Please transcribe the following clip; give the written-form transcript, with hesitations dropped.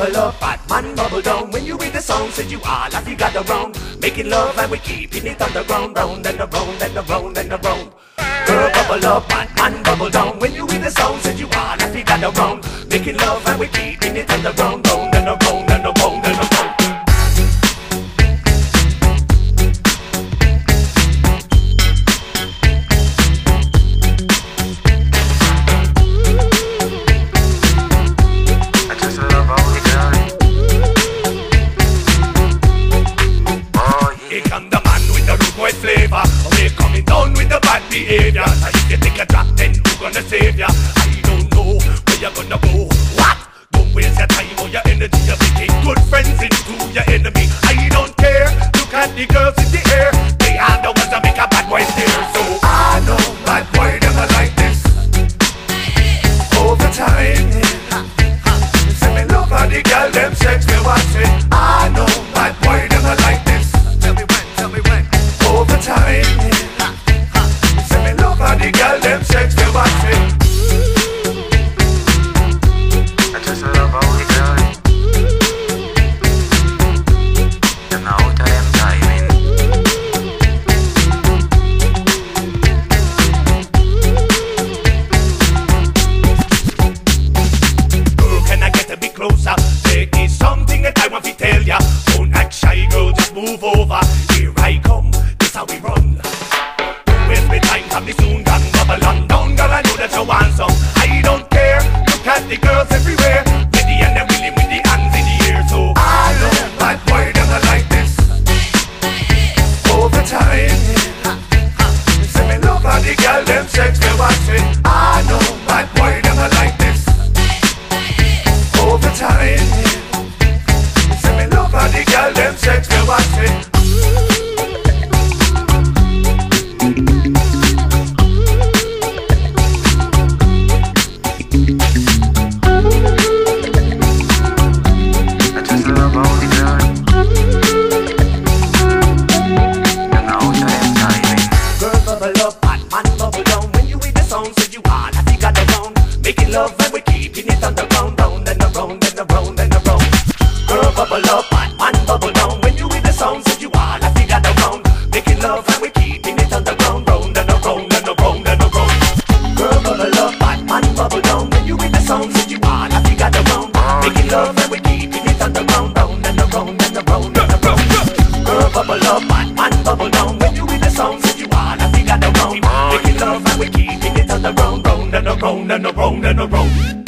bubble up, bad man bubble down. When you read the song, said you all have you got around. Making love and we keeping it underground, round and around and around and around. Girl, bubble up, bad man bubble down. When you read the song, said you all have you got around. Making love and we keeping it underground, round and around and around and around. Flavor, we're coming down with the bad behavior. So if you take a drop, then who gonna save ya? I don't know where you're gonna go. What? Don't waste your time or your energy. You're making good friends into your enemy. I don't care. Look at the girls in the air. They are the ones that make a bad boy stare. So I know bad boy never like this. Over time, say me love how the girl them sex me watch it. I know bad boy never like this. Tell me when. Over time, say me love how the girl them sex me watch it. I just love how the girl them out of them timing. Girl, can I get a bit closer? There is something that I want to tell ya. Don't act shy, girl, just move over. Here I come. How we run. Don't waste me time, come me soon gone. Bubble on down, girl, I know that you want some. I don't care, look at the girls everywhere. Ready and they're willing with the hands in the air. So I know bad boy never like this. Over time, say me love how the girl them sex me watch it. I know bad boy never like this. Over time, say me love how the girl them sex me watch it. Love and we keeping it underground, round and around and around and around. Girl, bubble up, bad man bubble down. When you read the songs that you all have figured around. Making love and we keeping it underground, round and around and around and around. Girl, bubble up, bad man bubble down. When you read the songs that you all have figured around. Making love and we keeping it underground, round and around and around and around. Girl, bubble up, bad man bubble down. When you read the songs that you all have figured around. Making love and we keeping it underground, round and around and around and around.